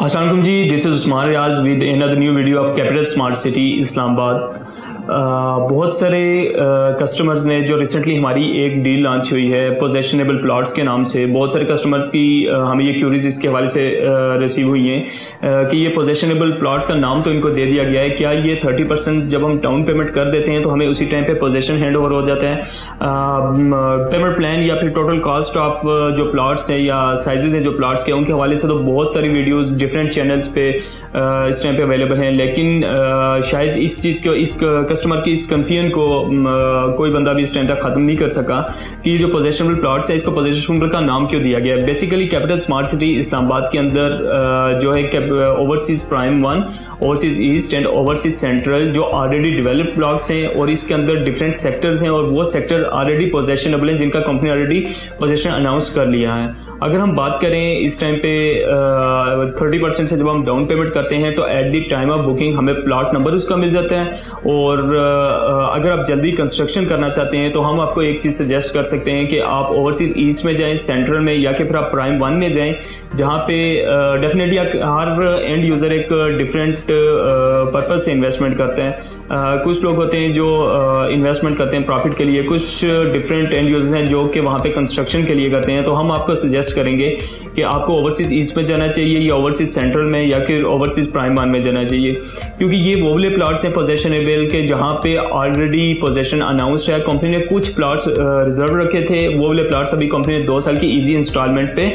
अस्सलाम वालेकुम जी, this is Usman Riaz with another new video of capital smart city Islamabad. बहुत सारे कस्टमर्स ने जो रिसेंटली हमारी एक डील लॉन्च हुई है पोजेशनेबल प्लॉट्स के नाम से, बहुत सारे कस्टमर्स की हमें ये क्यूरीज इसके हवाले से रिसीव हुई हैं कि ये पोजेशनेबल प्लॉट्स का नाम तो इनको दे दिया गया है, क्या ये 30% जब हम डाउन पेमेंट कर देते हैं तो हमें उसी टाइम पे पोजेशन हैंड ओवर हो जाता है? पेमेंट प्लान या फिर टोटल कॉस्ट ऑफ जो प्लॉट्स हैं या साइजेस हैं जो प्लॉट्स के, उनके हवाले से तो बहुत सारी वीडियोज़ डिफरेंट चैनल्स पे इस टाइम पे अवेलेबल हैं, लेकिन शायद इस चीज़ को, इस कस्टमर की इस कंफ्यूजन को कोई बंदा भी इस टाइम तक ख़त्म नहीं कर सका कि जो पोजेशनेबल प्लॉट्स है इसको पोजेशनेबल का नाम क्यों दिया गया है। Basically capital smart city Islamabad के अंदर जो है overseas prime 1, overseas east and overseas central जो ऑलरेडी डेवलप्ड ब्लॉक्स हैं और इसके अंदर डिफरेंट सेक्टर्स हैं और वो सेक्टर्स ऑलरेडी पोजेशनेबल हैं जिनका कंपनी ऑलरेडी पोजेशन अनाउंस कर लिया है। अगर हम बात करें इस टाइम पे 30% से जब हम डाउन पेमेंट करते हैं तो at the time of booking हमें प्लॉट नंबर उसका मिल जाता है, और अगर आप जल्दी कंस्ट्रक्शन करना चाहते हैं तो हम आपको एक चीज़ सजेस्ट कर सकते हैं कि आप ओवरसीज़ ईस्ट में जाएं, सेंट्रल में, या कि फिर आप प्राइम 1 में जाएं, जहां पे डेफिनेटली हर एंड यूज़र एक डिफरेंट पर्पज़ से इन्वेस्टमेंट करते हैं। कुछ लोग होते हैं जो इन्वेस्टमेंट करते हैं प्रॉफिट के लिए, कुछ डिफरेंट एंड यूजर्स हैं जो कि वहाँ पे कंस्ट्रक्शन के लिए करते हैं। तो हम आपको सजेस्ट करेंगे कि आपको ओवरसीज़ ईस्ट में जाना चाहिए या ओवरसीज़ सेंट्रल में या फिर ओवरसीज़ प्राइम 1 में जाना चाहिए, क्योंकि ये वो वाले प्लॉट्स हैं पोजेशनेबल के जहाँ पे ऑलरेडी पोजेशन अनाउंस्ड है। कंपनी ने कुछ प्लॉट्स रिजर्व रखे थे, वो वाले प्लॉट्स अभी कंपनी ने 2 साल की ईजी इंस्टॉलमेंट पे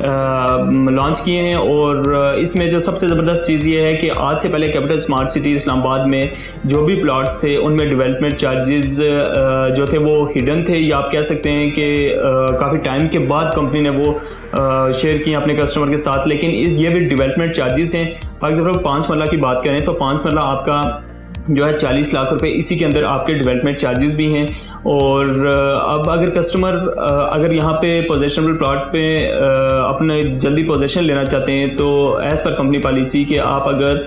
लॉन्च किए हैं। और इसमें जो सबसे ज़बरदस्त चीज़ ये है कि आज से पहले कैपिटल स्मार्ट सिटी इस्लामाबाद में जो भी प्लॉट्स थे उनमें डेवलपमेंट चार्जेस जो थे वो हिडन थे, या आप कह सकते हैं कि काफ़ी टाइम के बाद कंपनी ने वो शेयर किए अपने कस्टमर के साथ। लेकिन ये भी डेवलपमेंट चार्जेस हैं। फॉर एग्जाम्पल 5 मरला की बात करें तो 5 मरला आपका जो है 40 लाख रुपए, इसी के अंदर आपके डेवलपमेंट चार्जेस भी हैं। और अब अगर कस्टमर अगर यहाँ पे पोजेशनेबल प्लॉट पे अपने जल्दी पोजेशन लेना चाहते हैं तो एज़ पर कंपनी पॉलिसी कि आप अगर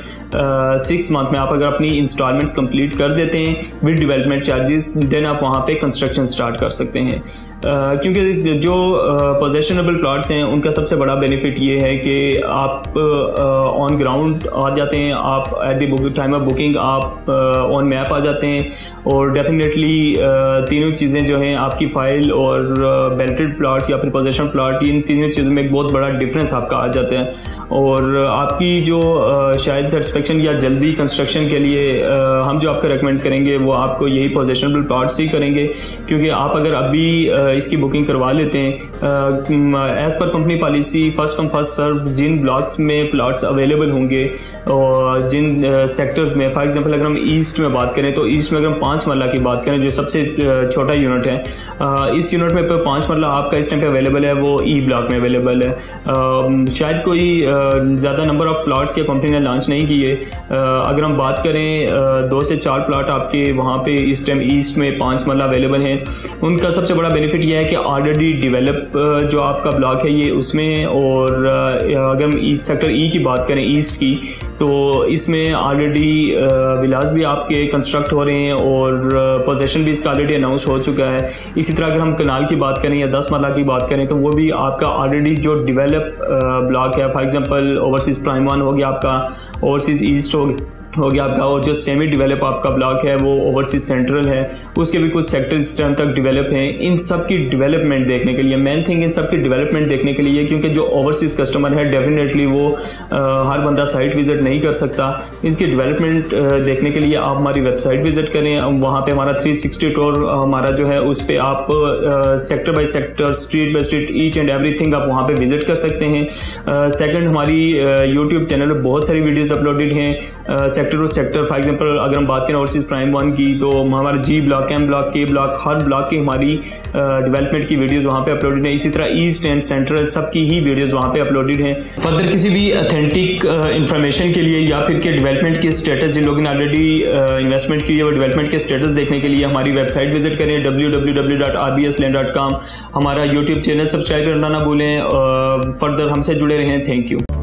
6 मंथ में आप अगर अपनी इंस्टॉलमेंट्स कंप्लीट कर देते हैं विद डेवलपमेंट चार्जेस, देन आप वहाँ पे कंस्ट्रक्शन स्टार्ट कर सकते हैं। क्योंकि जो पोजेशनेबल प्लॉट्स हैं उनका सबसे बड़ा बेनिफिट ये है कि आप ऑन ग्राउंड आ जाते हैं, आप at the time of booking आप ऑन मैप आ जाते हैं, और डेफिनेटली तीनों चीज़ें जो हैं आपकी फ़ाइल और बेल्टेड प्लॉट या फिर पोजेशन प्लॉट, इन तीनों चीज़ों में एक बहुत बड़ा डिफरेंस आपका आ जाता है। और आपकी जो शायद सेटिस्फेक्शन या जल्दी कंस्ट्रक्शन के लिए हम जो आपको रेकमेंड करेंगे वो आपको यही पोजेशनेबल प्लॉट्स ही करेंगे, क्योंकि आप अगर अभी इसकी बुकिंग करवा लेते हैं as per company policy first come first serve, जिन ब्लॉक्स में प्लॉट्स अवेलेबल होंगे और जिन सेक्टर्स में, फॉर एग्जांपल अगर हम ईस्ट में बात करें तो ईस्ट में अगर हम 5 मरला की बात करें जो सबसे छोटा यूनिट है, इस यूनिट में 5 मरला आपका इस टाइम पे अवेलेबल है, वो ई ब्लॉक में अवेलेबल है। शायद कोई ज़्यादा नंबर ऑफ प्लॉट्स या कंपनी ने लॉन्च नहीं किए। अगर हम बात करें 2 से 4 प्लॉट आपके वहाँ पे इस टाइम ईस्ट में 5 मरला अवेलेबल हैं। उनका सबसे बड़ा बेनिफिट यह है कि ऑलरेडी डेवलप जो आपका ब्लॉक है ये उसमें, और अगर हम सेक्टर ई की बात करें ईस्ट की, तो इसमें ऑलरेडी विलास भी आपके कंस्ट्रक्ट हो रहे हैं और पोजेशन भी इसका ऑलरेडी अनाउंस हो चुका है। इसी तरह अगर हम कनाल की बात करें या 10 मरला की बात करें तो वो भी आपका ऑलरेडी जो डेवलप ब्लॉक है, फॉर एग्जांपल ओवरसीज़ प्राइम 1 हो गया आपका, ओवरसीज़ ईस्ट हो गया आपका, और जो सेमी डेवलप आपका ब्लॉक है वो ओवरसीज़ सेंट्रल है, उसके भी कुछ सेक्टर इस टाइम तक डेवलप हैं। इन सब की डेवलपमेंट देखने के लिए, मेन थिंग इन सब की डेवलपमेंट देखने के लिए, क्योंकि जो ओवरसीज़ कस्टमर है डेफिनेटली वो हर बंदा साइट विज़िट नहीं कर सकता। इनकी डेवलपमेंट देखने के लिए आप हमारी वेबसाइट विज़िट करें, वहाँ पर हमारा 360 टूर हमारा जो है उस पर आप sector by sector, street by street, each and everything आप वहाँ पर विज़िट कर सकते हैं। सेकेंड, हमारी यूट्यूब चैनल पर बहुत सारी वीडियोज़ अपलोडेड हैं sector to sector. For example अगर हम बात करें ओवरसीज़ प्राइम 1 की तो हमारा G block, M block, K block, हर ब्लॉक की हमारी डेवलपमेंट की वीडियोस वहाँ पे अपलोडेड हैं। इसी तरह ईस्ट एंड सेंट्रल सबकी ही वीडियोस वहाँ पे अपलोडेड हैं। फर्दर किसी भी ऑथेंटिक इंफॉर्मेशन के लिए या फिर के डेवलपमेंट के स्टेटस, जिन लोगों ने ऑलरेडी इन्वेस्टमेंट की है वो डेवलपमेंट के स्टेटस देखने के लिए हमारी वेबसाइट विजिट करें www.rbsland.com। हमारा यूट्यूब चैनल सब्सक्राइब करना ना भूलें। फर्दर हमसे जुड़े रहें। Thank you.